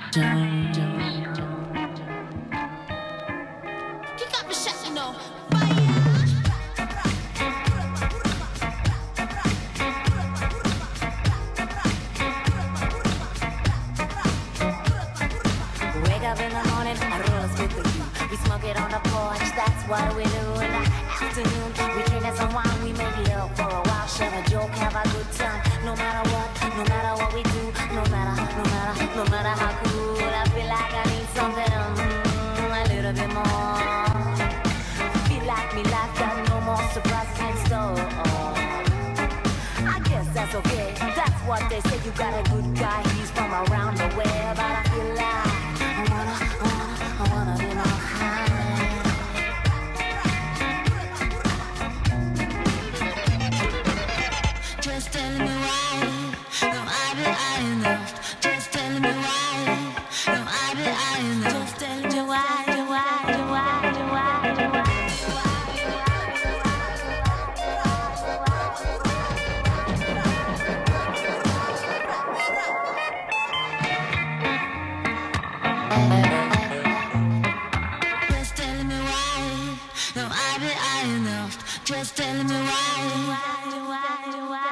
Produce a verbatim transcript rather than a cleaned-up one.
Dun, dun. Kick up the shot, you know. Wake up in the morning, I roll a split with you. We smoke it on the porch, that's what we do. In the afternoon, we drink some wine, we make it up for a while. Share a joke, have a good time. No matter what, no matter what we do, no matter, no matter, no matter how cool. I feel like I need something, um, a little bit more. Feel like me life got no more surprises in store. I guess that's okay, that's what they say. You got a good guy, he's from around the way. But I feel like I wanna, I wanna, I wanna be more high. Just tell me why, no, I be high enough. Just tell me why, no, I be high enough. Just tell me why, why, why, why, why. Just tell me why, no, I be high enough. Just tell me why, why, why, why.